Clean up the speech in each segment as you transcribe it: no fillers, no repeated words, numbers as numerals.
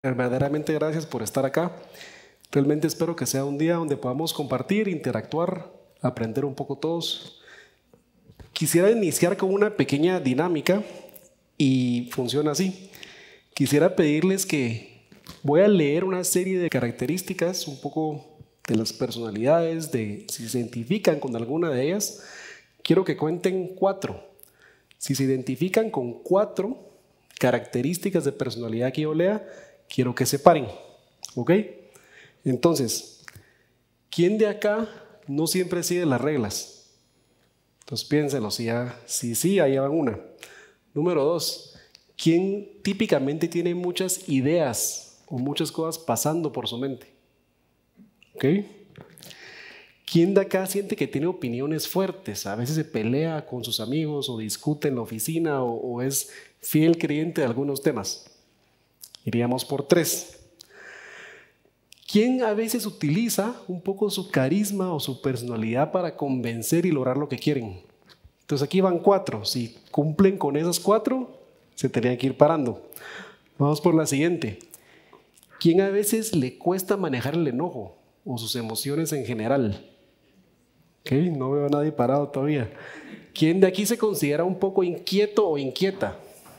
Verdaderamente gracias por estar acá. Realmente espero que sea un día donde podamos compartir, interactuar, aprender un poco todos. Quisiera iniciar con una pequeña dinámica y funciona así. Quisiera pedirles que voy a leer una serie de características, un poco de las personalidades, de si se identifican con alguna de ellas. Quiero que cuenten 4. Si se identifican con 4 características de personalidad que yo lea, quiero que se paren, ¿ok? Entonces, ¿quién de acá no siempre sigue las reglas? Entonces piénsenlo, si sí, ahí van una. Número 2, ¿quién típicamente tiene muchas ideas o muchas cosas pasando por su mente? ¿Ok? ¿Quién de acá siente que tiene opiniones fuertes? A veces se pelea con sus amigos o discute en la oficina o es fiel creyente de algunos temas. Iríamos por 3. ¿Quién a veces utiliza un poco su carisma o su personalidad para convencer y lograr lo que quieren? Entonces aquí van 4. Si cumplen con esas 4, se tendrían que ir parando. Vamos por la siguiente. ¿Quién a veces le cuesta manejar el enojo o sus emociones en general? Ok, no veo a nadie parado todavía. ¿Quién de aquí se considera un poco inquieto o inquieta?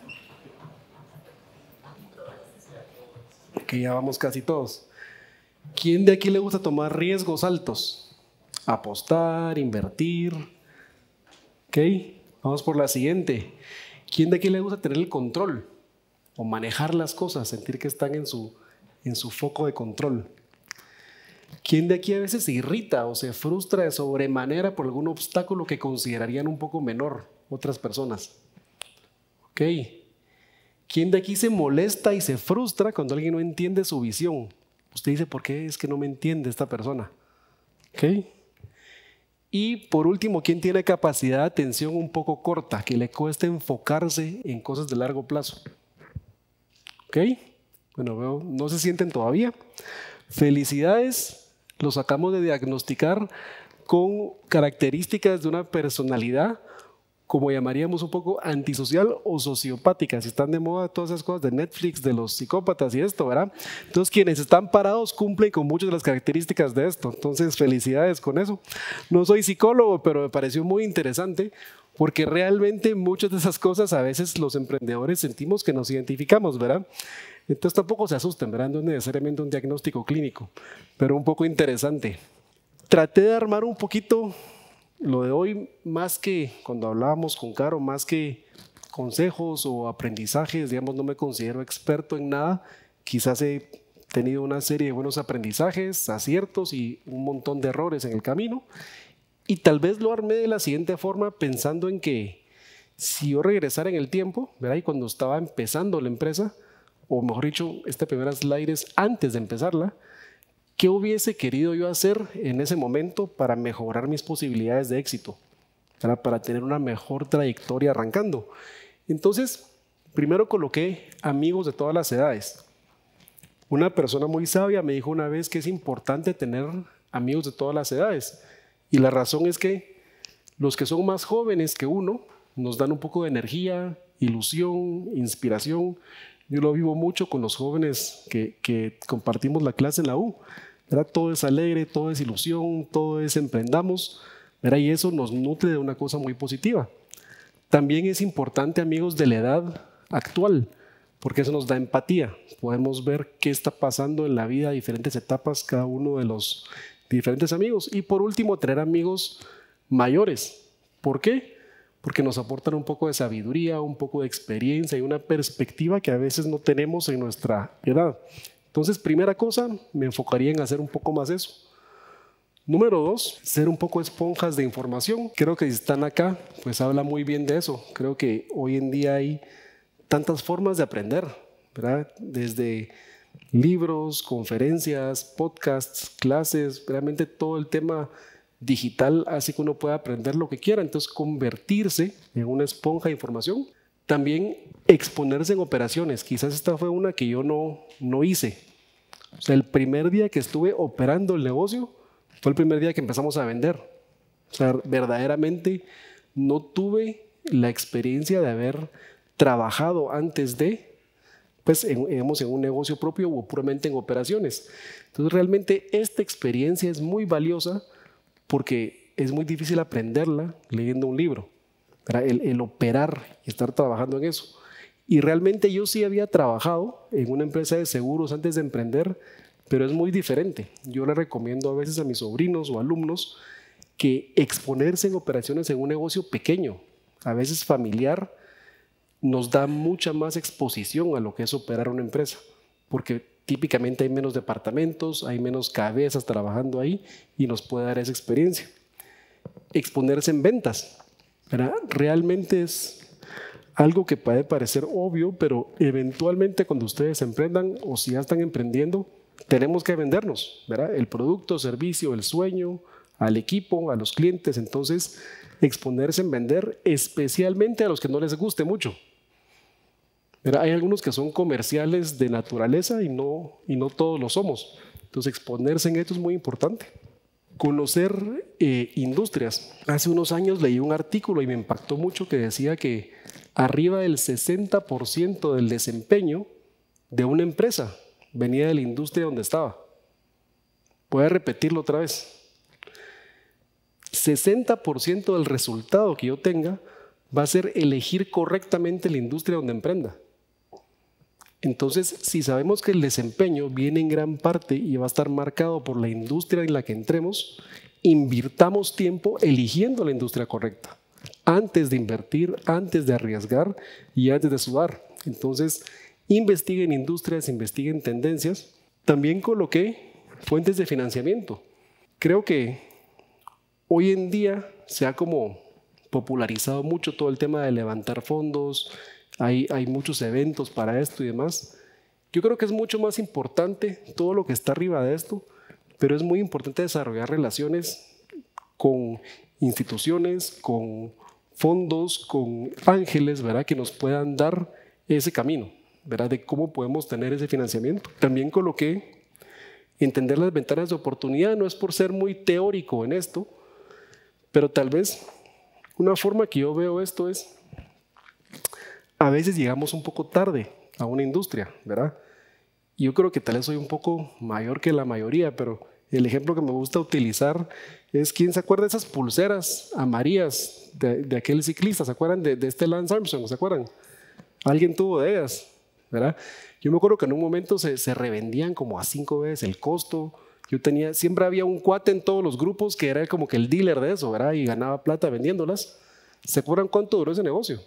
Ok, ya vamos casi todos. ¿Quién de aquí le gusta tomar riesgos altos? Apostar, invertir. Ok, vamos por la siguiente. ¿Quién de aquí le gusta tener el control o manejar las cosas, sentir que están en su foco de control? ¿Quién de aquí a veces se irrita o se frustra de sobremanera por algún obstáculo que considerarían un poco menor otras personas? Ok. ¿Quién de aquí se molesta y se frustra cuando alguien no entiende su visión? Usted dice, ¿por qué es que no me entiende esta persona? ¿Ok? Y por último, ¿quién tiene capacidad de atención un poco corta, que le cuesta enfocarse en cosas de largo plazo? ¿Ok? Bueno, veo, no se sienten todavía. Felicidades, los acabamos de diagnosticar con características de una personalidad, como llamaríamos un poco antisocial o sociopática, si están de moda todas esas cosas de Netflix, de los psicópatas y esto, ¿verdad? Entonces quienes están parados cumplen con muchas de las características de esto, entonces felicidades con eso. No soy psicólogo, pero me pareció muy interesante porque realmente muchas de esas cosas a veces los emprendedores sentimos que nos identificamos, ¿verdad? Entonces tampoco se asusten, ¿verdad? No es necesariamente un diagnóstico clínico, pero un poco interesante. Traté de armar un poquito lo de hoy, más que cuando hablábamos con Caro, más que consejos o aprendizajes, digamos, no me considero experto en nada. Quizás he tenido una serie de buenos aprendizajes, aciertos y un montón de errores en el camino. Y tal vez lo armé de la siguiente forma, pensando en que si yo regresara en el tiempo, ¿verdad? Y cuando estaba empezando la empresa, o mejor dicho, este primer slide es antes de empezarla, ¿qué hubiese querido yo hacer en ese momento para mejorar mis posibilidades de éxito? Para tener una mejor trayectoria arrancando. Entonces, primero coloqué amigos de todas las edades. Una persona muy sabia me dijo una vez que es importante tener amigos de todas las edades. Y la razón es que los que son más jóvenes que uno nos dan un poco de energía, ilusión, inspiración. Yo lo vivo mucho con los jóvenes que compartimos la clase en la U. ¿Verdad? Todo es alegre, todo es ilusión, todo es emprendamos, ¿verdad? Y eso nos nutre de una cosa muy positiva. También es importante, amigos, de la edad actual, porque eso nos da empatía. Podemos ver qué está pasando en la vida, diferentes etapas, cada uno de los diferentes amigos. Y por último, tener amigos mayores. ¿Por qué? Porque nos aportan un poco de sabiduría, un poco de experiencia y una perspectiva que a veces no tenemos en nuestra edad. Entonces, primera cosa, me enfocaría en hacer un poco más eso. Número 2, ser un poco esponjas de información. Creo que si están acá, pues habla muy bien de eso. Creo que hoy en día hay tantas formas de aprender, ¿verdad? Desde libros, conferencias, podcasts, clases, realmente todo el tema digital hace que uno pueda aprender lo que quiera. Entonces, convertirse en una esponja de información. También exponerse en operaciones. Quizás esta fue una que yo no hice. O sea, el primer día que estuve operando el negocio fue el primer día que empezamos a vender. O sea, verdaderamente no tuve la experiencia de haber trabajado antes de pues, digamos, en un negocio propio o puramente en operaciones. Entonces, realmente esta experiencia es muy valiosa porque es muy difícil aprenderla leyendo un libro, ¿verdad? El operar y estar trabajando en eso. Y realmente yo sí había trabajado en una empresa de seguros antes de emprender, pero es muy diferente. Yo le recomiendo a veces a mis sobrinos o alumnos que exponerse en operaciones en un negocio pequeño, a veces familiar, nos da mucha más exposición a lo que es operar una empresa, porque típicamente hay menos departamentos, hay menos cabezas trabajando ahí y nos puede dar esa experiencia. Exponerse en ventas, ¿verdad? Realmente es algo que puede parecer obvio, pero eventualmente cuando ustedes emprendan o si ya están emprendiendo, tenemos que vendernos, ¿verdad? El producto, servicio, el sueño, al equipo, a los clientes. Entonces, exponerse en vender, especialmente a los que no les guste mucho. ¿Verdad? Hay algunos que son comerciales de naturaleza y no todos lo somos. Entonces, exponerse en esto es muy importante. Conocer industrias. Hace unos años leí un artículo y me impactó mucho que decía que arriba del 60% del desempeño de una empresa venía de la industria donde estaba. Voy a repetirlo otra vez. 60% del resultado que yo tenga va a ser elegir correctamente la industria donde emprenda. Entonces, si sabemos que el desempeño viene en gran parte y va a estar marcado por la industria en la que entremos, invirtamos tiempo eligiendo la industria correcta, antes de invertir, antes de arriesgar y antes de sudar. Entonces, investiguen industrias, investiguen tendencias. También coloqué fuentes de financiamiento. Creo que hoy en día se ha como popularizado mucho todo el tema de levantar fondos, hay muchos eventos para esto y demás. Yo creo que es mucho más importante todo lo que está arriba de esto, pero es muy importante desarrollar relaciones con instituciones, con fondos, con ángeles, ¿verdad? Que nos puedan dar ese camino, ¿verdad? De cómo podemos tener ese financiamiento. También coloqué entender las ventanas de oportunidad. No es por ser muy teórico en esto, pero tal vez una forma que yo veo esto es, a veces llegamos un poco tarde a una industria, ¿verdad? Yo creo que tal vez soy un poco mayor que la mayoría, pero el ejemplo que me gusta utilizar es, ¿quién se acuerda de esas pulseras amarillas de aquel ciclista? ¿Se acuerdan de este Lance Armstrong? ¿Se acuerdan? Alguien tuvo de ellas, ¿verdad? Yo me acuerdo que en un momento se revendían como a 5 veces el costo. Siempre había un cuate en todos los grupos que era como que el dealer de eso, ¿verdad? Y ganaba plata vendiéndolas. ¿Se acuerdan cuánto duró ese negocio?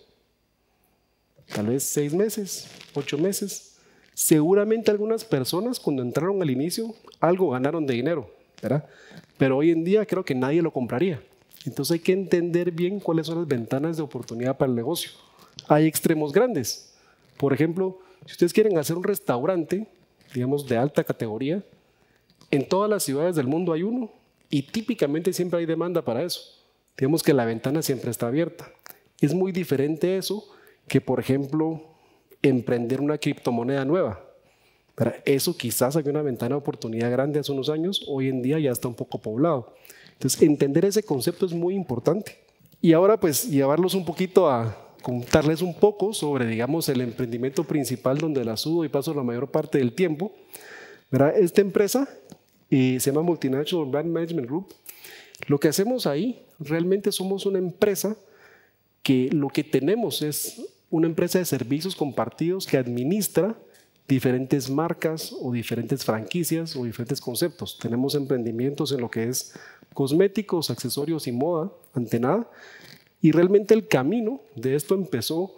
Tal vez 6 meses, 8 meses. Seguramente algunas personas cuando entraron al inicio algo ganaron de dinero, ¿verdad? Pero hoy en día creo que nadie lo compraría. Entonces hay que entender bien cuáles son las ventanas de oportunidad para el negocio. Hay extremos grandes. Por ejemplo, si ustedes quieren hacer un restaurante, digamos de alta categoría, en todas las ciudades del mundo hay uno y típicamente siempre hay demanda para eso. Digamos que la ventana siempre está abierta. Es muy diferente eso que, por ejemplo, emprender una criptomoneda nueva. Para eso quizás había una ventana de oportunidad grande hace unos años, hoy en día ya está un poco poblado. Entonces, entender ese concepto es muy importante. Y ahora, pues, llevarlos un poquito a contarles un poco sobre, digamos, el emprendimiento principal donde la sudo y paso la mayor parte del tiempo. ¿Verdad? Esta empresa se llama Multinational Brand Management Group. Lo que hacemos ahí, realmente somos una empresa que lo que tenemos es una empresa de servicios compartidos que administra diferentes marcas o diferentes franquicias o diferentes conceptos. Tenemos emprendimientos en lo que es cosméticos, accesorios y moda, ante nada. Y realmente el camino de esto empezó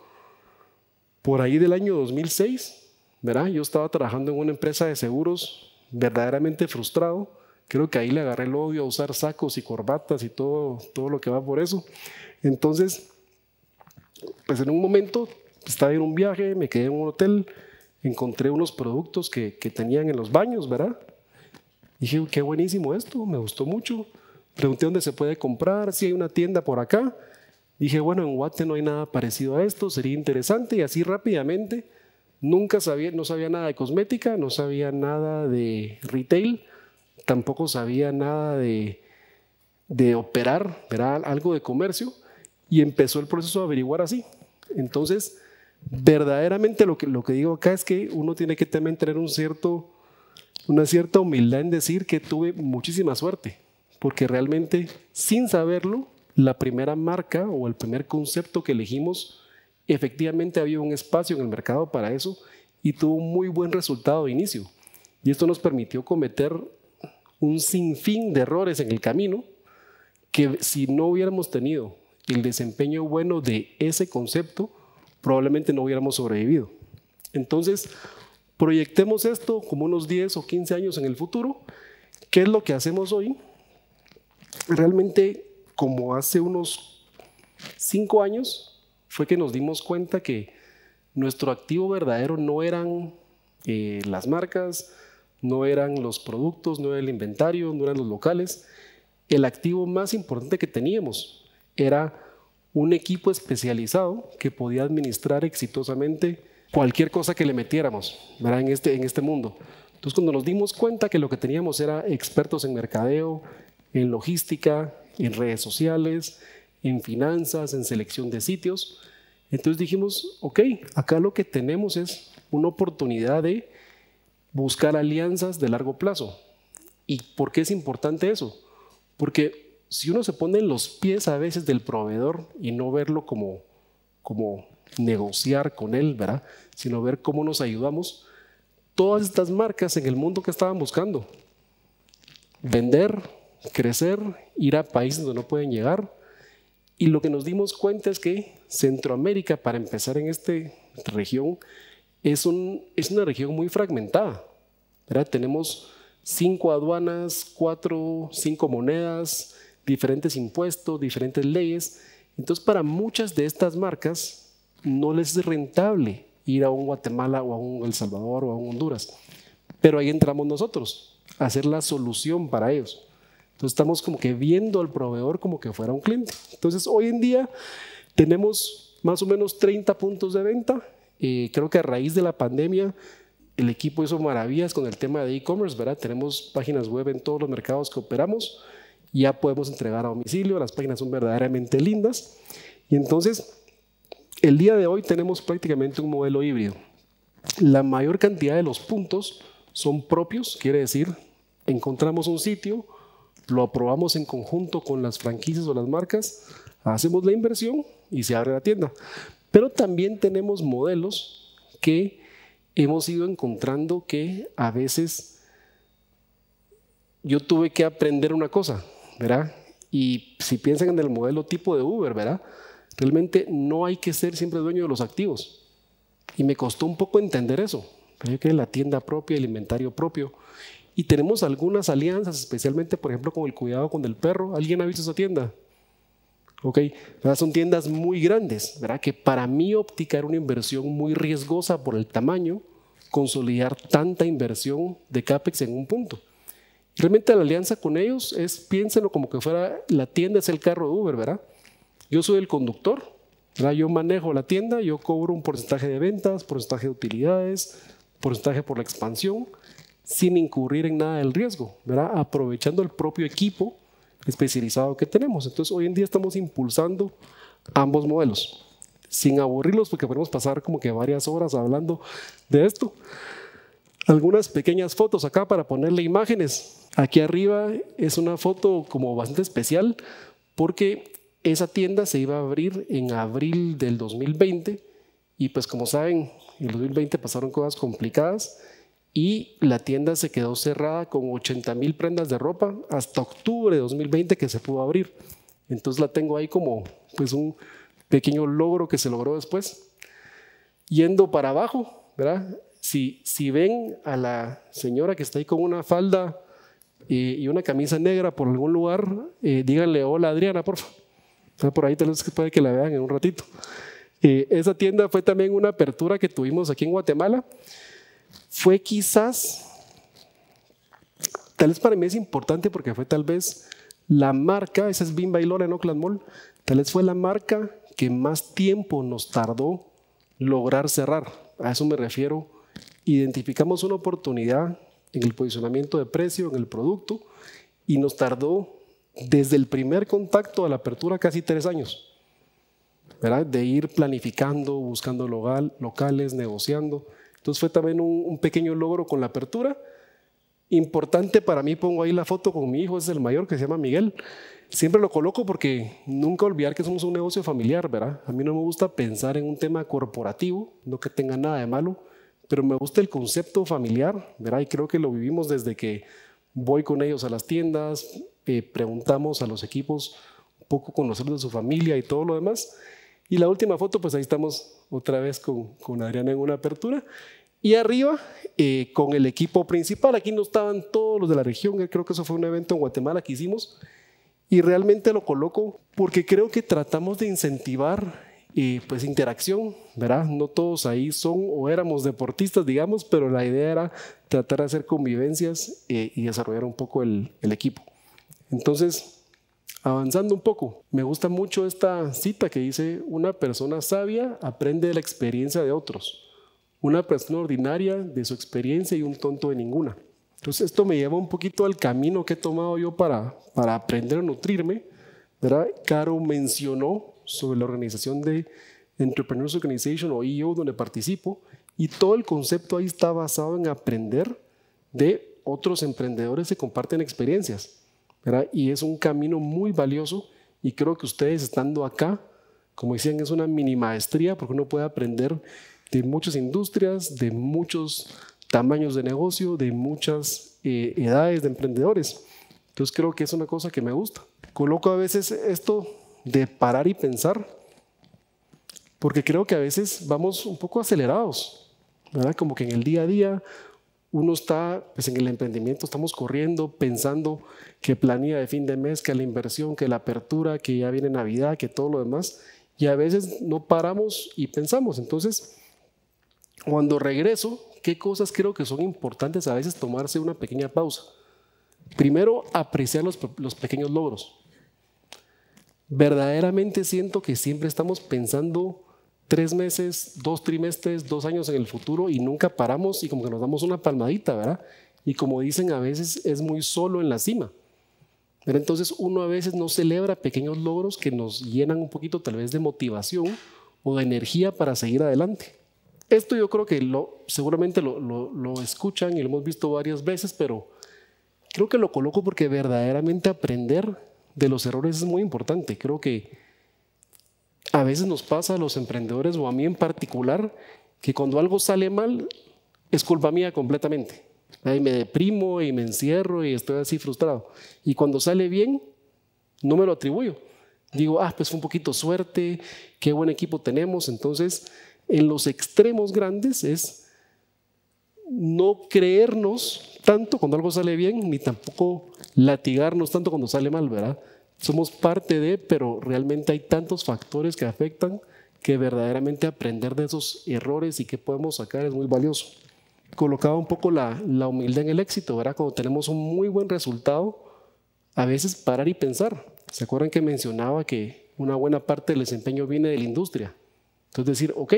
por ahí del año 2006, ¿verdad? Yo estaba trabajando en una empresa de seguros verdaderamente frustrado. Creo que ahí le agarré el odio a usar sacos y corbatas y todo lo que va por eso. Entonces, pues en un momento estaba en un viaje, me quedé en un hotel, encontré unos productos que tenían en los baños, ¿verdad? Dije, qué buenísimo esto, me gustó mucho. Pregunté dónde se puede comprar, si hay una tienda por acá. Dije, bueno, en Guate no hay nada parecido a esto, sería interesante. Y así rápidamente, no sabía nada de cosmética, no sabía nada de retail, tampoco sabía nada de operar, ¿verdad? Algo de comercio. Y empezó el proceso de averiguar así. Entonces, verdaderamente lo que digo acá es que uno tiene que también tener una cierta humildad en decir que tuve muchísima suerte, porque realmente sin saberlo, la primera marca o el primer concepto que elegimos, efectivamente había un espacio en el mercado para eso y tuvo un muy buen resultado de inicio. Y esto nos permitió cometer un sinfín de errores en el camino que si no hubiéramos tenido el desempeño bueno de ese concepto, probablemente no hubiéramos sobrevivido. Entonces, proyectemos esto como unos 10 o 15 años en el futuro. ¿Qué es lo que hacemos hoy? Realmente, como hace unos 5 años, fue que nos dimos cuenta que nuestro activo verdadero no eran las marcas, no eran los productos, no era el inventario, no eran los locales. El activo más importante que teníamos era un equipo especializado que podía administrar exitosamente cualquier cosa que le metiéramos, ¿verdad? En este mundo. Entonces, cuando nos dimos cuenta que lo que teníamos era expertos en mercadeo, en logística, en redes sociales, en finanzas, en selección de sitios, entonces dijimos, ok, acá lo que tenemos es una oportunidad de buscar alianzas de largo plazo. ¿Y por qué es importante eso? Porque si uno se pone en los pies a veces del proveedor y no verlo como negociar con él, ¿verdad? Sino ver cómo nos ayudamos, todas estas marcas en el mundo que estaban buscando, vender, crecer, ir a países donde no pueden llegar, y lo que nos dimos cuenta es que Centroamérica, para empezar en esta región, es una región muy fragmentada, ¿verdad? Tenemos 5 aduanas, 5 monedas, diferentes impuestos, diferentes leyes. Entonces, para muchas de estas marcas no les es rentable ir a un Guatemala o a un El Salvador o a un Honduras. Pero ahí entramos nosotros a hacer la solución para ellos. Entonces, estamos como que viendo al proveedor como que fuera un cliente. Entonces, hoy en día tenemos más o menos 30 puntos de venta. Creo que a raíz de la pandemia el equipo hizo maravillas con el tema de e-commerce, ¿verdad? Tenemos páginas web en todos los mercados que operamos, ya podemos entregar a domicilio, las páginas son verdaderamente lindas y entonces el día de hoy tenemos prácticamente un modelo híbrido. La mayor cantidad de los puntos son propios, quiere decir, encontramos un sitio, lo aprobamos en conjunto con las franquicias o las marcas, hacemos la inversión y se abre la tienda. Pero también tenemos modelos que hemos ido encontrando que a veces yo tuve que aprender una cosa, ¿verdad? Y si piensan en el modelo tipo de Uber, ¿verdad? Realmente no hay que ser siempre dueño de los activos. Y me costó un poco entender eso. Yo quería la tienda propia, el inventario propio. Y tenemos algunas alianzas, especialmente, por ejemplo, con el cuidado con el perro. ¿Alguien ha visto esa tienda? Ok, son tiendas muy grandes, ¿verdad? Que para mi óptica era una inversión muy riesgosa por el tamaño, consolidar tanta inversión de CAPEX en un punto. Realmente la alianza con ellos es, piénsenlo como que fuera, la tienda es el carro de Uber, ¿verdad? Yo soy el conductor, ¿verdad? Yo manejo la tienda, yo cobro un porcentaje de ventas, porcentaje de utilidades, porcentaje por la expansión, sin incurrir en nada del riesgo, ¿verdad? Aprovechando el propio equipo especializado que tenemos. Entonces, hoy en día estamos impulsando ambos modelos, sin aburrirlos, porque podemos pasar como que varias horas hablando de esto. Algunas pequeñas fotos acá para ponerle imágenes. Aquí arriba es una foto como bastante especial, porque esa tienda se iba a abrir en abril del 2020 y pues como saben, en el 2020 pasaron cosas complicadas y la tienda se quedó cerrada con 80,000 prendas de ropa hasta octubre de 2020 que se pudo abrir. Entonces la tengo ahí como pues un pequeño logro que se logró después. Yendo para abajo, ¿verdad? Si ven a la señora que está ahí con una falda y una camisa negra por algún lugar, díganle hola Adriana, por favor. Por ahí tal vez puede que la vean en un ratito. Esa tienda fue también una apertura que tuvimos aquí en Guatemala. Fue quizás, tal vez para mí es importante porque fue tal vez la marca, esa es Bimba y Lola en Oakland Mall, tal vez fue la marca que más tiempo nos tardó lograr cerrar. A eso me refiero. Identificamos una oportunidad en el posicionamiento de precio, en el producto, y nos tardó desde el primer contacto a la apertura casi 3 años. ¿verdad? De ir planificando, buscando locales, negociando. Entonces fue también un pequeño logro con la apertura. Importante para mí, pongo ahí la foto con mi hijo, es el mayor, que se llama Miguel. Siempre lo coloco porque nunca olvidar que somos un negocio familiar, ¿verdad? A mí no me gusta pensar en un tema corporativo, no que tenga nada de malo, pero me gusta el concepto familiar, ¿verdad? Y creo que lo vivimos desde que voy con ellos a las tiendas, preguntamos a los equipos un poco conocer de su familia y todo lo demás. Y la última foto, pues ahí estamos otra vez con Adriana en una apertura. Y arriba, con el equipo principal, aquí no estaban todos los de la región, creo que eso fue un evento en Guatemala que hicimos. Y realmente lo coloco porque creo que tratamos de incentivar pues interacción, ¿verdad? No todos ahí son o éramos deportistas, digamos, pero la idea era tratar de hacer convivencias y desarrollar un poco el equipo. Entonces, avanzando un poco, me gusta mucho esta cita que dice: una persona sabia aprende de la experiencia de otros, una persona ordinaria de su experiencia y un tonto de ninguna. Entonces esto me lleva un poquito al camino que he tomado yo para aprender a nutrirme, ¿verdad? Caro mencionó sobre la organización de Entrepreneurs Organization o EO donde participo, y todo el concepto ahí está basado en aprender de otros emprendedores que comparten experiencias, ¿verdad? Y es un camino muy valioso, y creo que ustedes estando acá, como decían, es una mini maestría porque uno puede aprender de muchas industrias, de muchos tamaños de negocio, de muchas edades de emprendedores. Entonces creo que es una cosa que me gusta. Coloco a veces esto de parar y pensar, porque creo que a veces vamos un poco acelerados, ¿verdad? Como que en el día a día uno está, pues en el emprendimiento estamos corriendo, pensando que planilla de fin de mes, que la inversión, que la apertura, que ya viene Navidad, que todo lo demás, y a veces no paramos y pensamos. Entonces, cuando regreso, ¿qué cosas creo que son importantes a veces tomarse una pequeña pausa? Primero, apreciar los pequeños logros. Verdaderamente siento que siempre estamos pensando 3 meses, 2 trimestres, 2 años en el futuro y nunca paramos y como que nos damos una palmadita, ¿verdad? Y como dicen, a veces es muy solo en la cima. Pero entonces uno a veces no celebra pequeños logros que nos llenan un poquito tal vez de motivación o de energía para seguir adelante. Esto yo creo que seguramente lo escuchan y lo hemos visto varias veces, pero creo que lo coloco porque verdaderamente aprender de los errores es muy importante. Creo que a veces nos pasa a los emprendedores, o a mí en particular, que cuando algo sale mal es culpa mía completamente. Ahí me deprimo y me encierro y estoy así frustrado. Y cuando sale bien, no me lo atribuyo. Digo, pues fue un poquito suerte, qué buen equipo tenemos. Entonces, en los extremos grandes es no creernos tanto cuando algo sale bien, ni tampoco latigarnos tanto cuando sale mal, ¿verdad? Somos parte de, pero realmente hay tantos factores que afectan que verdaderamente aprender de esos errores y qué podemos sacar es muy valioso. Colocaba un poco la humildad en el éxito, ¿verdad? Cuando tenemos un muy buen resultado, a veces parar y pensar. ¿Se acuerdan que mencionaba que una buena parte del desempeño viene de la industria? Entonces decir, ok,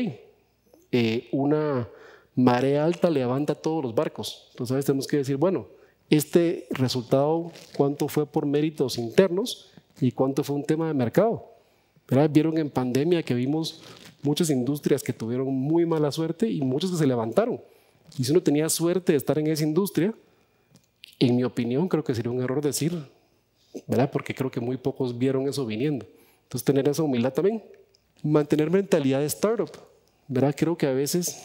una marea alta levanta todos los barcos. Entonces a veces tenemos que decir, bueno, este resultado, ¿cuánto fue por méritos internos y cuánto fue un tema de mercado? ¿Verdad? Vieron en pandemia que vimos muchas industrias que tuvieron muy mala suerte y muchas que se levantaron. Y si uno tenía suerte de estar en esa industria, en mi opinión creo que sería un error decir, ¿verdad? Porque creo que muy pocos vieron eso viniendo. Entonces tener esa humildad también. Mantener mentalidad de startup, ¿verdad? Creo que a veces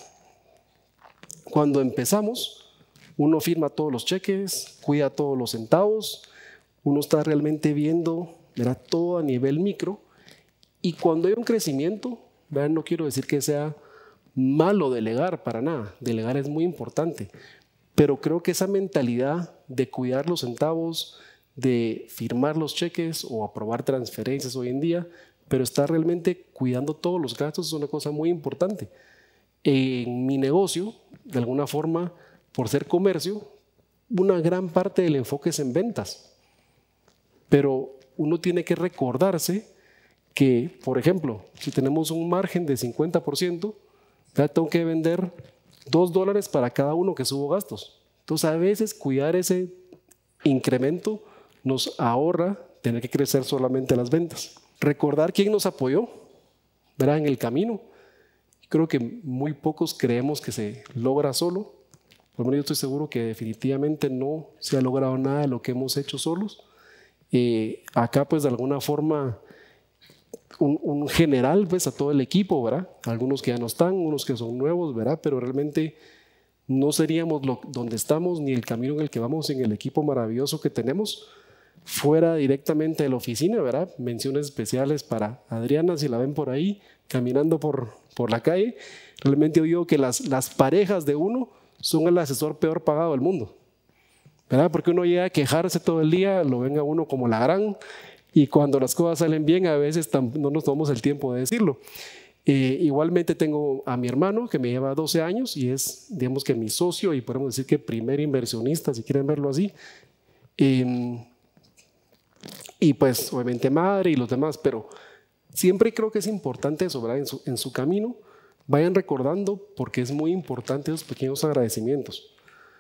cuando empezamos uno firma todos los cheques, cuida todos los centavos, uno está realmente viendo, ¿verdad? Todo a nivel micro, y cuando hay un crecimiento, ¿verdad? No quiero decir que sea malo delegar, para nada, delegar es muy importante, pero creo que esa mentalidad de cuidar los centavos, de firmar los cheques o aprobar transferencias hoy en día, pero estar realmente cuidando todos los gastos es una cosa muy importante. En mi negocio, de alguna forma, por ser comercio, una gran parte del enfoque es en ventas, pero uno tiene que recordarse que, por ejemplo, si tenemos un margen de 50%, ya tengo que vender $2 para cada uno que subo gastos. Entonces, a veces cuidar ese incremento nos ahorra tener que crecer solamente las ventas. Recordar quién nos apoyó, ¿verdad? En el camino. Creo que muy pocos creemos que se logra solo. Por lo menos yo estoy seguro que definitivamente no se ha logrado nada de lo que hemos hecho solos. Acá pues de alguna forma un general pues a todo el equipo, ¿verdad? Algunos que ya no están, unos que son nuevos, ¿verdad? Pero realmente no seríamos donde estamos ni el camino en el que vamos en el equipo maravilloso que tenemos fuera directamente de la oficina, ¿verdad? Menciones especiales para Adriana, si la ven por ahí caminando por la calle. Realmente yo digo que las parejas de uno son el asesor peor pagado del mundo, ¿verdad? Porque uno llega a quejarse todo el día, lo ven a uno como la gran, y cuando las cosas salen bien a veces no nos tomamos el tiempo de decirlo. Igualmente tengo a mi hermano que me lleva 12 años y es, digamos que mi socio y podemos decir que primer inversionista, si quieren verlo así. Y pues obviamente madre y los demás, pero siempre creo que es importante eso, ¿verdad? En su camino vayan recordando porque es muy importante esos pequeños agradecimientos.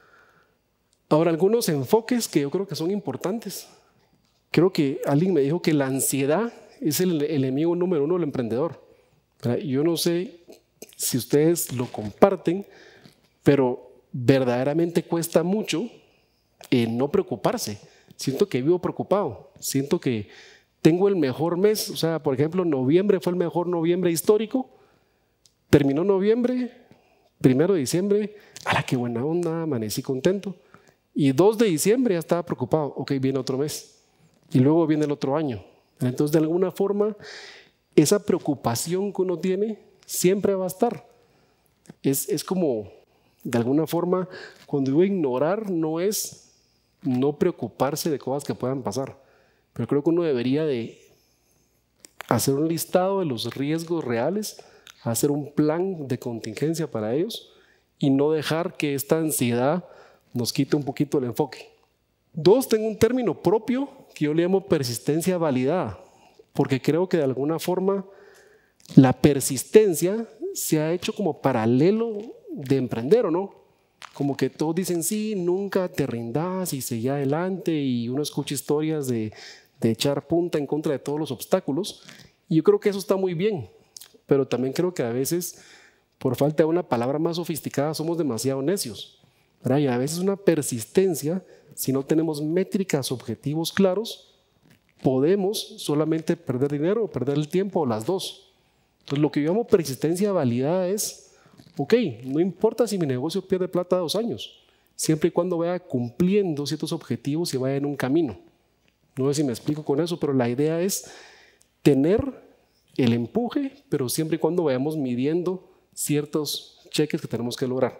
Ahora, algunos enfoques que yo creo que son importantes. Creo que alguien me dijo que la ansiedad es el enemigo número uno del emprendedor. Yo no sé si ustedes lo comparten, pero verdaderamente cuesta mucho no preocuparse. Siento que vivo preocupado, siento que tengo el mejor mes, o sea, por ejemplo, noviembre fue el mejor noviembre histórico, terminó noviembre, 1 de diciembre, ¡ala, qué buena onda! Amanecí contento. Y 2 de diciembre ya estaba preocupado, ok, viene otro mes. Y luego viene el otro año. Entonces, de alguna forma, esa preocupación que uno tiene siempre va a estar. Es como, de alguna forma, cuando digo ignorar, no es no preocuparse de cosas que puedan pasar. Pero creo que uno debería de hacer un listado de los riesgos reales, hacer un plan de contingencia para ellos y no dejar que esta ansiedad nos quite un poquito el enfoque. 2, tengo un término propio que yo le llamo persistencia validada, porque creo que de alguna forma la persistencia se ha hecho como paralelo de emprender, ¿o no? Como que todos dicen, sí, nunca te rindas y seguí adelante, y uno escucha historias de echar punta en contra de todos los obstáculos, y yo creo que eso está muy bien, pero también creo que a veces, por falta de una palabra más sofisticada, somos demasiado necios, ¿verdad? Y a veces una persistencia, si no tenemos métricas, objetivos claros, podemos solamente perder dinero o perder el tiempo o las dos. Entonces lo que yo llamo persistencia validada es, ok, no importa si mi negocio pierde plata 2 años, siempre y cuando vaya cumpliendo ciertos objetivos y vaya en un camino. No sé si me explico con eso, pero la idea es tener el empuje, pero siempre y cuando vayamos midiendo ciertos cheques que tenemos que lograr.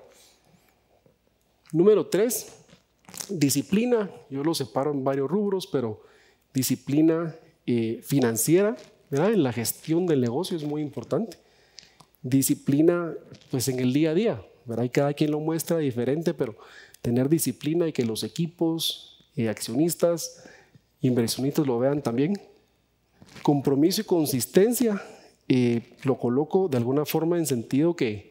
Número 3, disciplina. Yo lo separo en varios rubros, pero disciplina financiera, ¿verdad? En la gestión del negocio es muy importante. Disciplina pues en el día a día, ¿verdad? Y cada quien lo muestra diferente, pero tener disciplina y que los equipos, accionistas, inversionistas lo vean también. Compromiso y consistencia, lo coloco de alguna forma en sentido que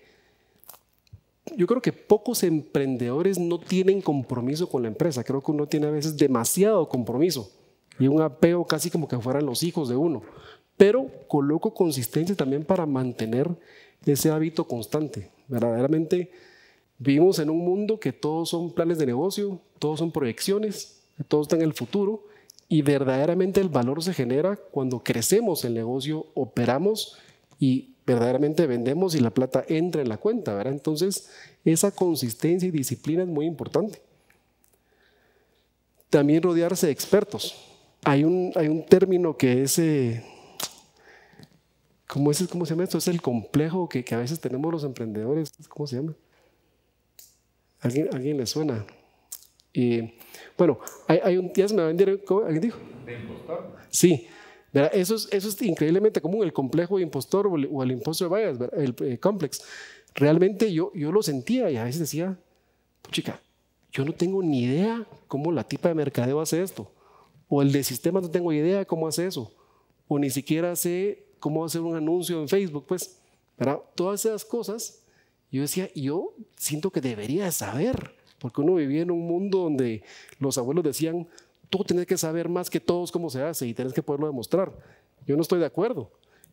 yo creo que pocos emprendedores no tienen compromiso con la empresa. Creo que uno tiene a veces demasiado compromiso y un apego casi como que fueran los hijos de uno. Pero coloco consistencia también para mantener ese hábito constante. Verdaderamente vivimos en un mundo que todos son planes de negocio, todos son proyecciones, todo está en el futuro, y verdaderamente el valor se genera cuando crecemos el negocio, operamos y verdaderamente vendemos y la plata entra en la cuenta, ¿verdad? Entonces esa consistencia y disciplina es muy importante. También rodearse de expertos. Hay un término que es, ¿cómo se llama esto? Es el complejo que a veces tenemos los emprendedores. ¿Cómo se llama? ¿Alguien le suena? Bueno, hay un, ya se me va a vender, ¿alguien dijo? ¿De impostor? Sí, ¿verdad? Eso es increíblemente común, el complejo de impostor o el impostor bias, ¿verdad? El complex. Realmente yo lo sentía y a veces decía, chica, yo no tengo ni idea cómo la tipa de mercadeo hace esto, o el de sistemas no tengo idea cómo hace eso, o ni siquiera sé cómo hacer un anuncio en Facebook, pues, ¿verdad? Todas esas cosas, yo decía, yo siento que debería saber, porque uno vivía en un mundo donde los abuelos decían, tú tienes que saber más que todos cómo se hace y tienes que poderlo demostrar. Yo no estoy de acuerdo.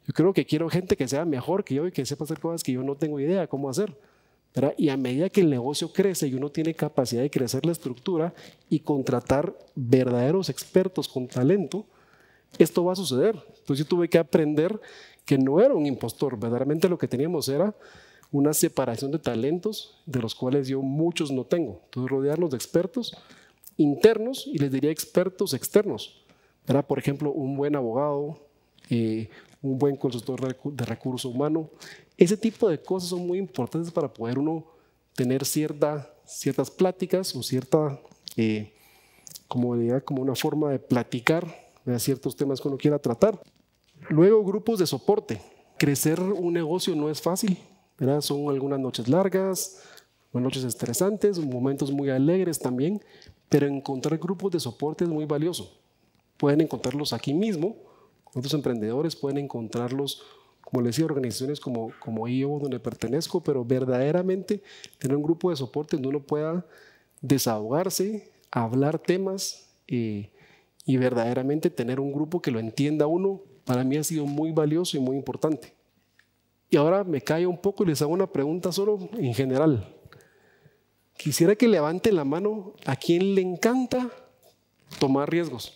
Yo creo que quiero gente que sea mejor que yo y que sepa hacer cosas que yo no tengo idea de cómo hacer, ¿verdad? Y a medida que el negocio crece y uno tiene capacidad de crecer la estructura y contratar verdaderos expertos con talento, esto va a suceder. Entonces yo tuve que aprender que no era un impostor, verdaderamente lo que teníamos era una separación de talentos de los cuales yo muchos no tengo. Entonces rodearnos de expertos internos y les diría expertos externos, ¿verdad? Por ejemplo, un buen abogado, un buen consultor de recurso humano. Ese tipo de cosas son muy importantes para poder uno tener ciertas pláticas o cierta, como una forma de platicar de ciertos temas que uno quiera tratar. Luego, grupos de soporte. Crecer un negocio no es fácil, ¿verdad? Son algunas noches largas, noches estresantes, momentos muy alegres también, pero encontrar grupos de soporte es muy valioso. Pueden encontrarlos aquí mismo, otros emprendedores pueden encontrarlos, como les decía, organizaciones como IO, donde pertenezco, pero verdaderamente tener un grupo de soporte donde uno pueda desahogarse, hablar temas y verdaderamente tener un grupo que lo entienda uno, para mí ha sido muy valioso y muy importante. Y ahora me callo un poco y les hago una pregunta solo en general. Quisiera que levanten la mano a quien le encanta tomar riesgos.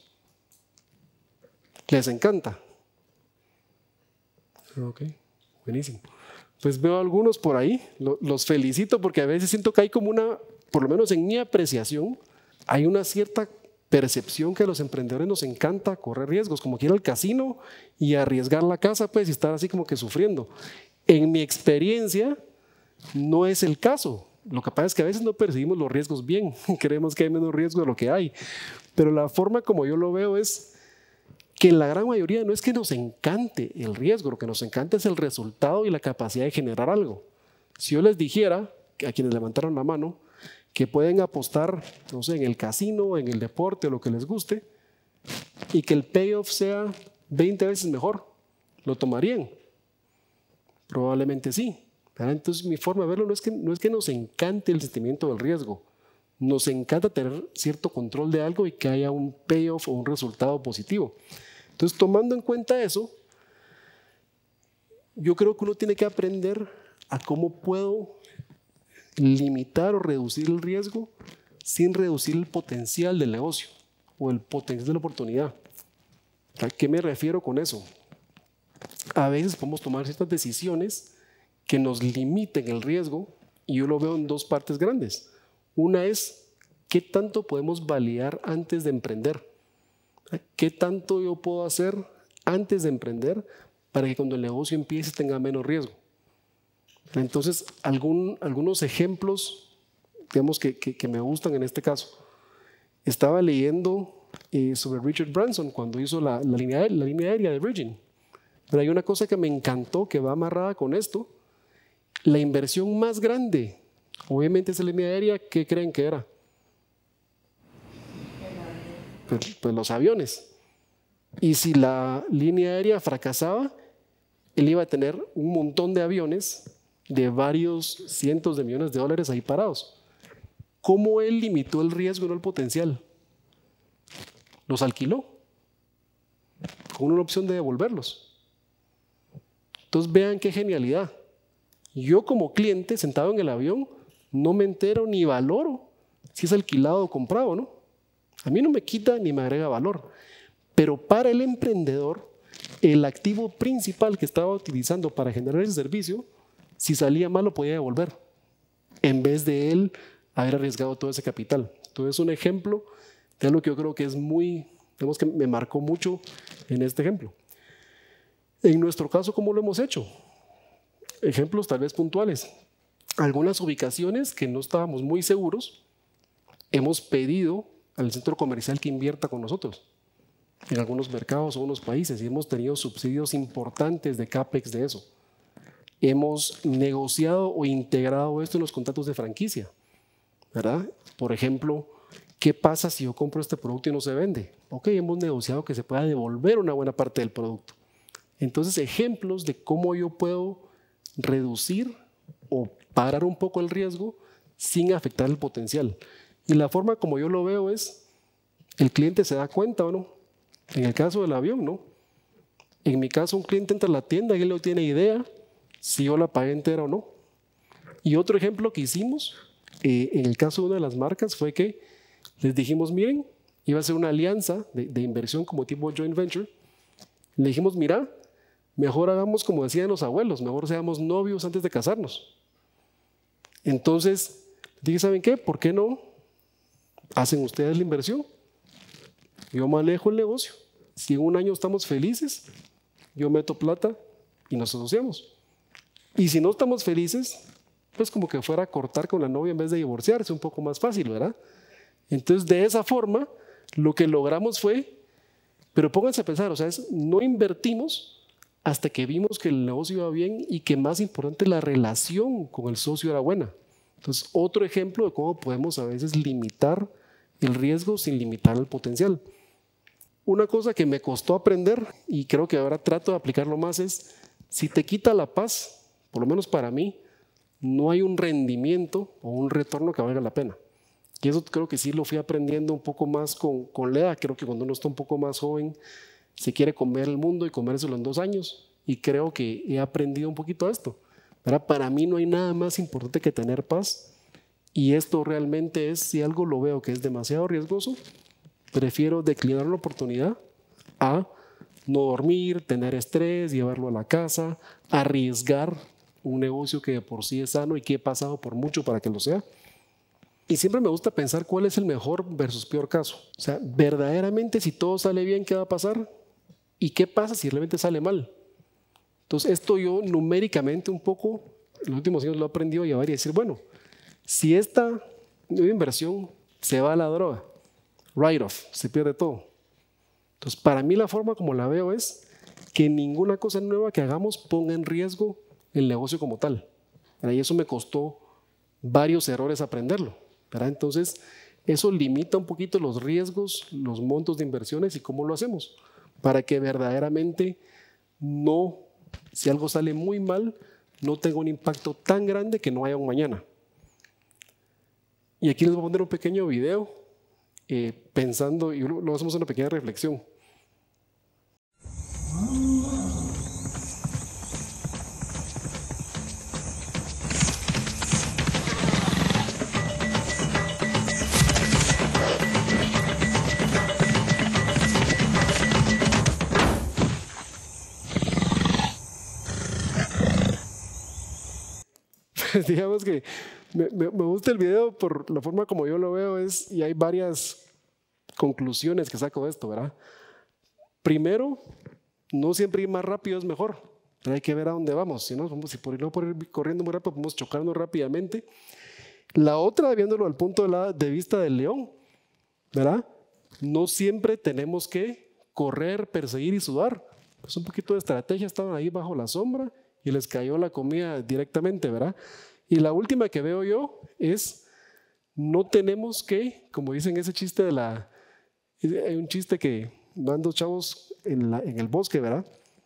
¿Les encanta? Ok, buenísimo. Pues veo algunos por ahí, los felicito porque a veces siento que hay como por lo menos en mi apreciación, hay una cierta percepción que a los emprendedores nos encanta correr riesgos, como que ir al casino y arriesgar la casa, pues, y estar así como que sufriendo. En mi experiencia, no es el caso. Lo que pasa es que a veces no percibimos los riesgos bien, creemos que hay menos riesgo de lo que hay. Pero la forma como yo lo veo es que en la gran mayoría no es que nos encante el riesgo, lo que nos encanta es el resultado y la capacidad de generar algo. Si yo les dijera, a quienes levantaron la mano, que pueden apostar, no sé, en el casino, en el deporte o lo que les guste, y que el payoff sea 20 veces mejor, ¿lo tomarían? Probablemente sí. ¿Verdad? Entonces mi forma de verlo no es que nos encante el sentimiento del riesgo, nos encanta tener cierto control de algo y que haya un payoff o un resultado positivo. Entonces, tomando en cuenta eso, yo creo que uno tiene que aprender a cómo puedo limitar o reducir el riesgo sin reducir el potencial del negocio o el potencial de la oportunidad. ¿A qué me refiero con eso? A veces podemos tomar ciertas decisiones que nos limiten el riesgo y yo lo veo en dos partes grandes. Una es, ¿qué tanto podemos validar antes de emprender? ¿Qué tanto yo puedo hacer antes de emprender para que cuando el negocio empiece tenga menos riesgo? Entonces, algunos ejemplos, digamos, que me gustan en este caso. Estaba leyendo sobre Richard Branson cuando hizo la línea aérea de Virgin. Pero hay una cosa que me encantó que va amarrada con esto. La inversión más grande, obviamente esa línea aérea, ¿qué creen que era? Pues los aviones. Y si la línea aérea fracasaba, él iba a tener un montón de aviones de varios cientos de millones de dólares ahí parados. ¿Cómo él limitó el riesgo y no el potencial? Los alquiló con una opción de devolverlos. Entonces vean qué genialidad. Yo como cliente sentado en el avión no me entero ni valoro si es alquilado o comprado, ¿no? A mí no me quita ni me agrega valor. Pero para el emprendedor, el activo principal que estaba utilizando para generar ese servicio, si salía mal lo podía devolver, en vez de él haber arriesgado todo ese capital. Entonces, un ejemplo de algo que yo creo que es digamos que me marcó mucho en este ejemplo. En nuestro caso, ¿cómo lo hemos hecho? Ejemplos tal vez puntuales. Algunas ubicaciones que no estábamos muy seguros, hemos pedido al centro comercial que invierta con nosotros en algunos mercados o unos países y hemos tenido subsidios importantes de CAPEX de eso. Hemos negociado o integrado esto en los contratos de franquicia, ¿verdad? Por ejemplo, ¿qué pasa si yo compro este producto y no se vende? Ok, hemos negociado que se pueda devolver una buena parte del producto. Entonces, ejemplos de cómo yo puedo reducir o parar un poco el riesgo sin afectar el potencial. Y la forma como yo lo veo es, el cliente se da cuenta o no. En el caso del avión, ¿no? En mi caso, un cliente entra a la tienda y él no tiene idea si yo la pagué entera o no. Y otro ejemplo que hicimos, en el caso de una de las marcas, fue que les dijimos, miren, iba a ser una alianza de inversión como tipo joint venture. Le dijimos, mira, mejor hagamos como decían los abuelos, mejor seamos novios antes de casarnos. Entonces, dije, ¿saben qué? ¿Por qué no hacen ustedes la inversión? Yo manejo el negocio. Si en un año estamos felices, yo meto plata y nos asociamos. Y si no estamos felices, pues como que fuera a cortar con la novia en vez de divorciarse, un poco más fácil, ¿verdad? Entonces, de esa forma, lo que logramos fue, pero pónganse a pensar, o sea, no invertimos hasta que vimos que el negocio iba bien y que más importante, la relación con el socio era buena. Entonces, otro ejemplo de cómo podemos a veces limitar el riesgo sin limitar el potencial. Una cosa que me costó aprender y creo que ahora trato de aplicarlo más es, si te quita la paz, por lo menos para mí, no hay un rendimiento o un retorno que valga la pena. Y eso creo que sí lo fui aprendiendo un poco más con la edad. Creo que cuando uno está un poco más joven, se quiere comer el mundo y comérselo en 2 años. Y creo que he aprendido un poquito esto. ¿Verdad? Para mí no hay nada más importante que tener paz. Y esto realmente es, si algo lo veo que es demasiado riesgoso, prefiero declinar la oportunidad a no dormir, tener estrés, llevarlo a la casa, arriesgar un negocio que de por sí es sano y que he pasado por mucho para que lo sea. Y siempre me gusta pensar cuál es el mejor versus peor caso. O sea, verdaderamente si todo sale bien, ¿qué va a pasar? ¿Y qué pasa si realmente sale mal? Entonces, esto yo numéricamente un poco, en los últimos años lo he aprendido a llevar y decir, bueno, si esta nueva inversión se va a la droga, write-off, se pierde todo. Entonces, para mí la forma como la veo es que ninguna cosa nueva que hagamos ponga en riesgo el negocio como tal. Y eso me costó varios errores aprenderlo. ¿Verdad? Entonces, eso limita un poquito los riesgos, los montos de inversiones y cómo lo hacemos, para que verdaderamente no, si algo sale muy mal, no tenga un impacto tan grande que no haya un mañana. Y aquí les voy a poner un pequeño video pensando, y luego hacemos una pequeña reflexión. Digamos que me gusta el video por la forma como yo lo veo y hay varias conclusiones que saco de esto, ¿verdad? Primero, no siempre ir más rápido es mejor, pero hay que ver a dónde vamos. Si por ir corriendo muy rápido, podemos chocarnos rápidamente. La otra, viéndolo al punto de vista del león, ¿verdad? No siempre tenemos que correr, perseguir y sudar. Pues un poquito de estrategia, estaban ahí bajo la sombra y les cayó la comida directamente, ¿verdad? Y la última que veo yo es, no tenemos que, como dicen ese chiste hay un chiste que van 2 chavos en el bosque, ¿verdad?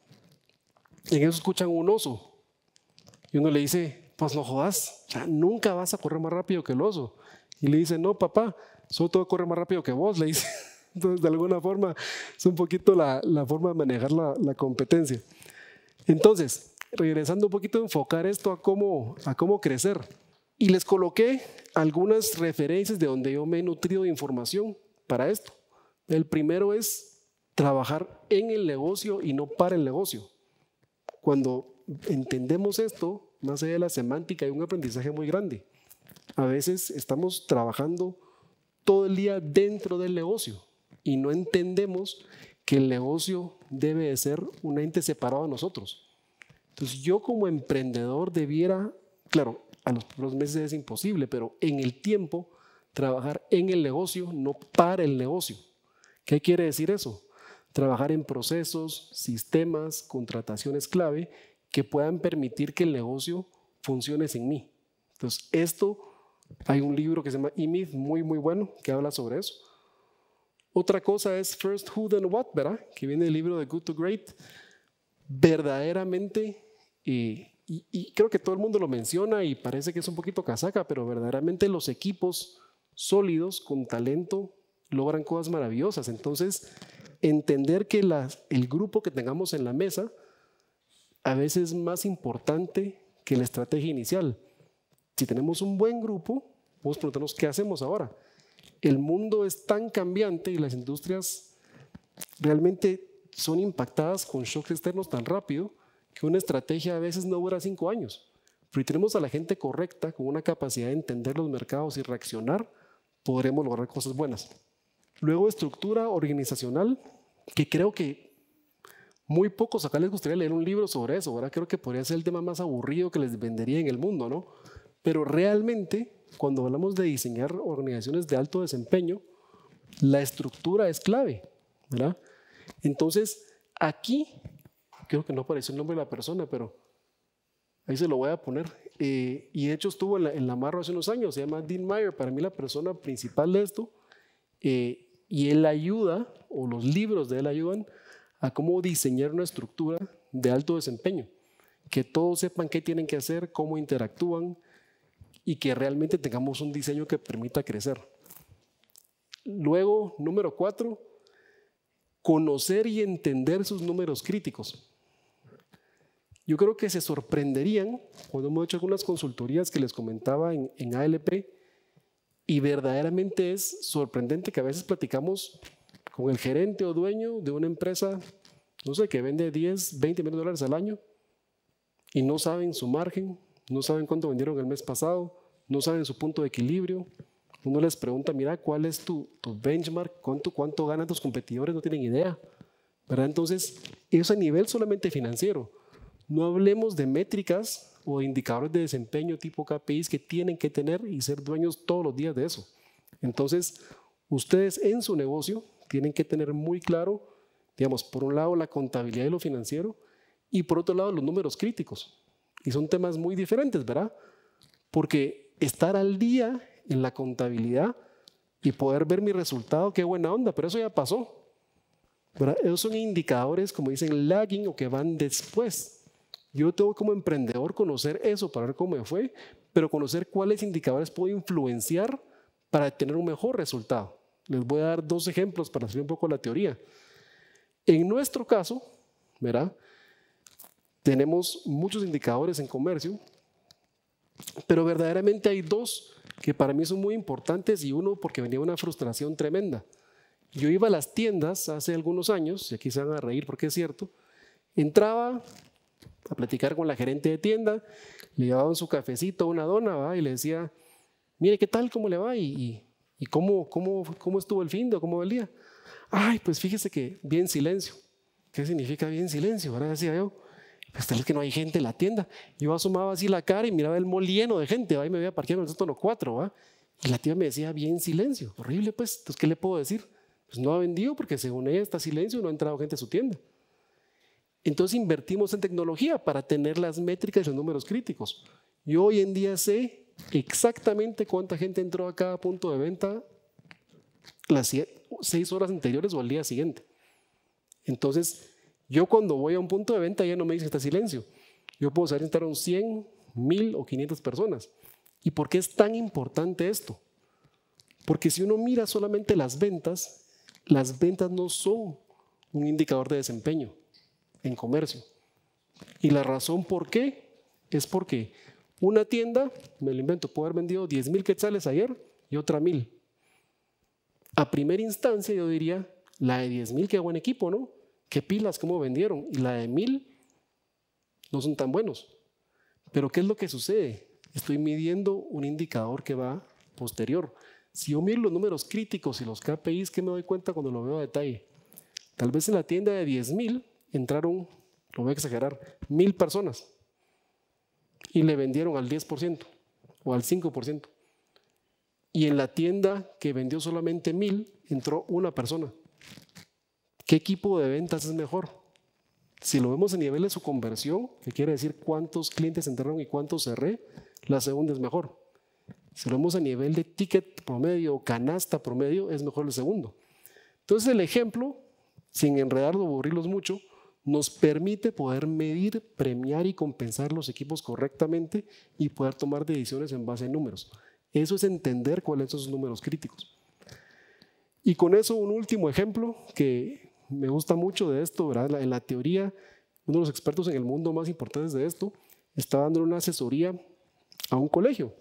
Y en eso escuchan un oso. Y uno le dice, pues no jodas, o sea, nunca vas a correr más rápido que el oso. Y le dice, no papá, solo te voy a correr más rápido que vos, le dice. Entonces, de alguna forma, es un poquito la forma de manejar la competencia. Entonces, regresando un poquito a enfocar esto a cómo crecer. Y les coloqué algunas referencias de donde yo me he nutrido de información para esto. El primero es trabajar en el negocio y no para el negocio. Cuando entendemos esto, más allá de la semántica, hay un aprendizaje muy grande. A veces estamos trabajando todo el día dentro del negocio y no entendemos que el negocio debe de ser un ente separado de nosotros. Entonces yo como emprendedor debiera, claro, a los primeros meses es imposible, pero en el tiempo trabajar en el negocio, no para el negocio. ¿Qué quiere decir eso? Trabajar en procesos, sistemas, contrataciones clave que puedan permitir que el negocio funcione sin mí. Entonces hay un libro que se llama E-Myth, muy muy bueno, que habla sobre eso. Otra cosa es First Who Then What, ¿verdad? Que viene del libro de Good to Great. Verdaderamente, y creo que todo el mundo lo menciona y parece que es un poquito casaca, pero verdaderamente los equipos sólidos con talento logran cosas maravillosas. Entonces, entender que el grupo que tengamos en la mesa a veces es más importante que la estrategia inicial. Si tenemos un buen grupo, vamos a preguntarnos qué hacemos ahora. El mundo es tan cambiante y las industrias realmente son impactadas con shocks externos tan rápido que una estrategia a veces no dura 5 años. Pero si tenemos a la gente correcta, con una capacidad de entender los mercados y reaccionar, podremos lograr cosas buenas. Luego, estructura organizacional, que creo que muy pocos acá les gustaría leer un libro sobre eso, ¿verdad? Creo que podría ser el tema más aburrido que les vendería en el mundo, ¿no? Pero realmente, cuando hablamos de diseñar organizaciones de alto desempeño, la estructura es clave, ¿verdad? Entonces, aquí, creo que no apareció el nombre de la persona, pero ahí se lo voy a poner. Y de hecho estuvo en la Marro hace unos años, se llama Dean Meyer, para mí la persona principal de esto. Y él ayuda, o los libros de él ayudan, a cómo diseñar una estructura de alto desempeño. Que todos sepan qué tienen que hacer, cómo interactúan y que realmente tengamos un diseño que permita crecer. Luego, número 4, conocer y entender sus números críticos. Yo creo que se sorprenderían cuando hemos hecho algunas consultorías que les comentaba en ALP y verdaderamente es sorprendente que a veces platicamos con el gerente o dueño de una empresa, no sé, que vende 10, 20 millones de dólares al año y no saben su margen, no saben cuánto vendieron el mes pasado, no saben su punto de equilibrio. Uno les pregunta, mira, ¿cuál es tu benchmark? ¿Cuánto ganan tus competidores? No tienen idea, ¿verdad? Entonces, eso a nivel solamente financiero. No hablemos de métricas o de indicadores de desempeño tipo KPIs que tienen que tener y ser dueños todos los días de eso. Entonces, ustedes en su negocio tienen que tener muy claro, digamos, por un lado la contabilidad y lo financiero y por otro lado los números críticos. Y son temas muy diferentes, ¿verdad? Porque estar al día en la contabilidad y poder ver mi resultado, qué buena onda, pero eso ya pasó, ¿verdad? Esos son indicadores, como dicen, lagging o que van después. Yo tengo como emprendedor conocer eso para ver cómo me fue, pero conocer cuáles indicadores puedo influenciar para tener un mejor resultado. Les voy a dar 2 ejemplos para hacer un poco la teoría. En nuestro caso, ¿verdad? Tenemos muchos indicadores en comercio, pero verdaderamente hay 2 que para mí son muy importantes y uno porque venía una frustración tremenda. Yo iba a las tiendas hace algunos años, y aquí se van a reír porque es cierto, entraba a platicar con la gerente de tienda, le llevaban su cafecito, una dona, ¿va? Y le decía, mire, ¿qué tal? ¿Cómo le va? ¿Y cómo estuvo el fin de cómo va el día? Ay, pues fíjese que bien silencio. ¿Qué significa bien silencio? Ahora decía yo, pues tal vez que no hay gente en la tienda. Yo asomaba así la cara y miraba el mall lleno de gente, ¿va? Y me veía parqueado en el sótano 4, ¿va? Y la tía me decía, bien silencio. Horrible, pues. Entonces, ¿qué le puedo decir? Pues no ha vendido porque según ella está silencio y no ha entrado gente a su tienda. Entonces invertimos en tecnología para tener las métricas y los números críticos. Yo hoy en día sé exactamente cuánta gente entró a cada punto de venta las 6 horas anteriores o al día siguiente. Entonces, yo cuando voy a un punto de venta ya no me dice que está silencio. Yo puedo saber si entraron 100, 1000 o 500 personas. ¿Y por qué es tan importante esto? Porque si uno mira solamente las ventas no son un indicador de desempeño en comercio. Y la razón por qué es porque una tienda, me lo invento, puede haber vendido 10,000 quetzales ayer y otra 1,000. A primera instancia yo diría, la de 10,000 qué buen equipo, ¿no? Qué pilas, cómo vendieron. Y la de 1,000 no son tan buenos. Pero ¿qué es lo que sucede? Estoy midiendo un indicador que va posterior. Si yo miro los números críticos y los KPIs, ¿qué me doy cuenta cuando lo veo a detalle? Tal vez en la tienda de 10,000 entraron, lo voy a exagerar, 1,000 personas y le vendieron al 10% o al 5%. Y en la tienda que vendió solamente 1,000 entró una persona. ¿Qué equipo de ventas es mejor? Si lo vemos a nivel de su conversión, que quiere decir cuántos clientes entraron y cuántos cerré, la segunda es mejor. Si lo vemos a nivel de ticket promedio o canasta promedio, es mejor el segundo. Entonces el ejemplo, sin enredarlo o aburrirlos mucho, nos permite poder medir, premiar y compensar los equipos correctamente y poder tomar decisiones en base a números. Eso es entender cuáles son sus números críticos. Y con eso un último ejemplo que me gusta mucho de esto, ¿verdad? En la teoría, uno de los expertos en el mundo más importantes de esto está dando una asesoría a un colegio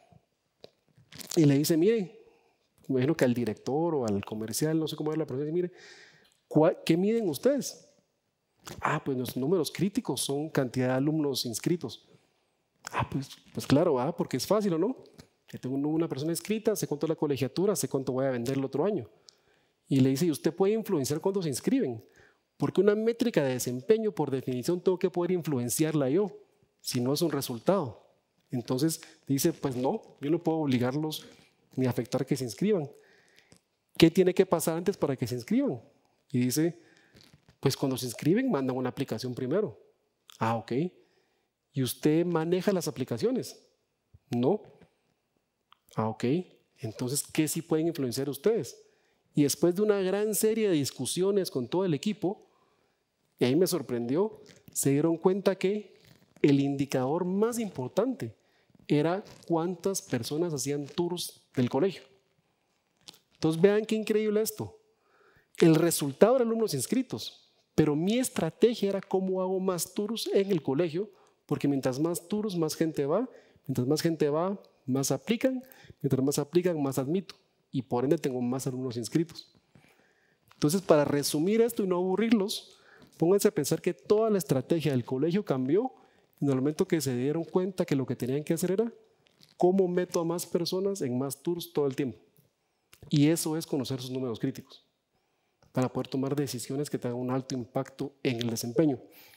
y le dice, mire, me imagino que al director o al comercial, no sé cómo es la persona, mire, ¿qué miden ustedes? Pues los números críticos son cantidad de alumnos inscritos. Pues claro, porque es fácil, ¿o no? Que tengo una persona inscrita, sé cuánto es la colegiatura, sé cuánto voy a vender el otro año. Y le dice, ¿y usted puede influenciar cuánto se inscriben? Porque una métrica de desempeño, por definición, tengo que poder influenciarla yo, si no es un resultado. Entonces dice, pues no, yo no puedo obligarlos ni afectar que se inscriban. ¿Qué tiene que pasar antes para que se inscriban? Y dice, pues cuando se inscriben mandan una aplicación primero. Ok. ¿Y usted maneja las aplicaciones? No. Ok. Entonces, ¿qué sí pueden influenciar ustedes? Y después de una gran serie de discusiones con todo el equipo, y ahí me sorprendió, se dieron cuenta que el indicador más importante era cuántas personas hacían tours del colegio. Entonces vean qué increíble esto. El resultado era alumnos inscritos, pero mi estrategia era cómo hago más tours en el colegio, porque mientras más tours, más gente va, mientras más gente va, más aplican, mientras más aplican, más admito, y por ende tengo más alumnos inscritos. Entonces, para resumir esto y no aburrirlos, pónganse a pensar que toda la estrategia del colegio cambió en el momento que se dieron cuenta que lo que tenían que hacer era cómo meto a más personas en más tours todo el tiempo. Y eso es conocer sus números críticos para poder tomar decisiones que tengan un alto impacto en el desempeño.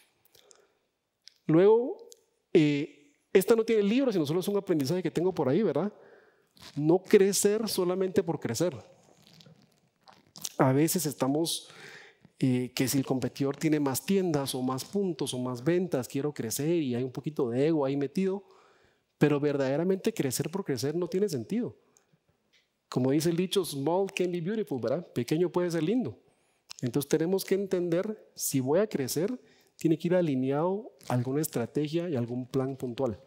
Luego, esta no tiene libro, sino solo es un aprendizaje que tengo por ahí, ¿verdad? No crecer solamente por crecer. A veces estamos que si el competidor tiene más tiendas o más puntos o más ventas, quiero crecer y hay un poquito de ego ahí metido, pero verdaderamente crecer por crecer no tiene sentido. Como dice el dicho, small can be beautiful, ¿verdad? Pequeño puede ser lindo. Entonces tenemos que entender, si voy a crecer, tiene que ir alineado a alguna estrategia y algún plan puntual.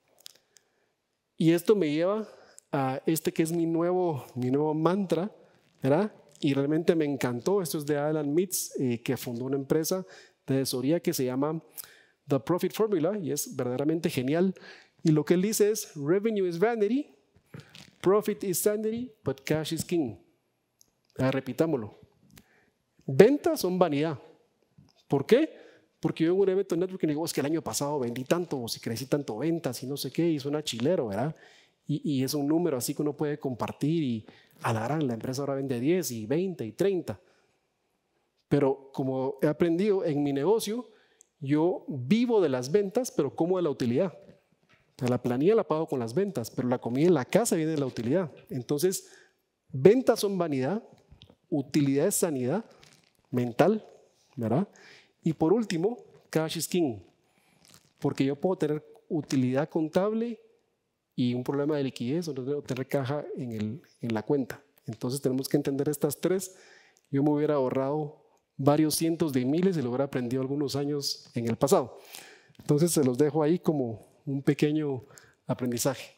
Y esto me lleva a este que es mi nuevo mantra, ¿verdad? Y realmente me encantó. Esto es de Alan Mitz, que fundó una empresa de asesoría que se llama The Profit Formula y es verdaderamente genial. Y lo que él dice es, revenue is vanity, profit is sanity, but cash is king. Repitámoslo. Ventas son vanidad. ¿Por qué? Porque yo en un evento networking digo, es que el año pasado vendí tanto, o si crecí tanto ventas y no sé qué, y suena chilero, ¿verdad? Y es un número así que uno puede compartir y a la gran, la empresa ahora vende 10 y 20 y 30. Pero como he aprendido en mi negocio, yo vivo de las ventas, pero como de la utilidad. O sea, la planilla la pago con las ventas, pero la comida en la casa viene de la utilidad. Entonces, ventas son vanidad, utilidad es sanidad mental, ¿verdad? Y por último, cash is king, porque yo puedo tener utilidad contable y un problema de liquidez o no tener caja en la cuenta. Entonces tenemos que entender estas tres. Yo me hubiera ahorrado varios cientos de miles y lo hubiera aprendido algunos años en el pasado. Entonces se los dejo ahí como un pequeño aprendizaje.